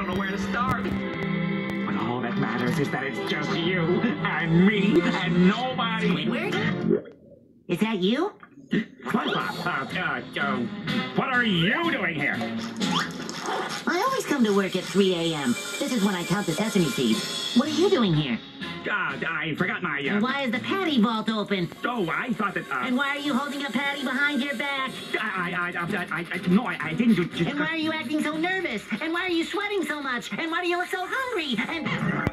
know where to start. But all that matters is that it's just you and me and nobody. Squidward? Is that you? SpongeBob, what are you doing here? I always come to work at 3 a.m. This is when I count the sesame seeds. What are you doing here? I forgot my, And why is the patty vault open? Oh, I thought that, And why are you holding a patty behind your back? No, I didn't do just... And why are you acting so nervous? And why are you sweating so much? And why do you look so hungry? And...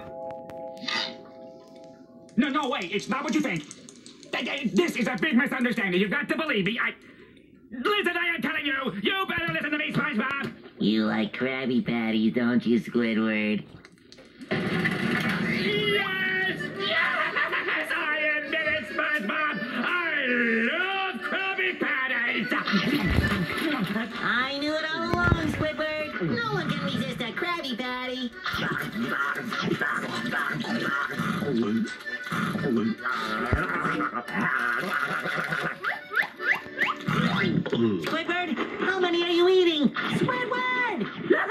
No, wait, it's not what you think. This is a big misunderstanding. You've got to believe me. Listen, I am telling you, you better listen to me, SpongeBob. You like Krabby Patties, don't you, Squidward? Yes! Yes! I admit it, SpongeBob! I love Krabby Patties! I knew it all along, Squidward. No one can resist a Krabby Patty. Squidward, how many are you eating? Squidward!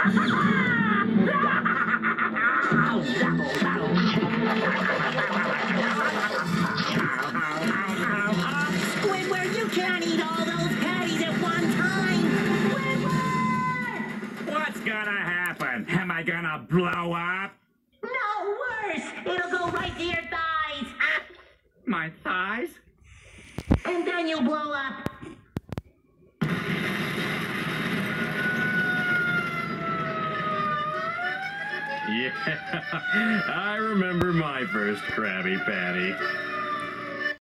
Squidward, you can't eat all those patties at one time! Squidward! What's gonna happen? Am I gonna blow up? No, worse! It'll go right to your thighs! My thighs? And then you'll blow up! Yeah, I remember my first Krabby Patty.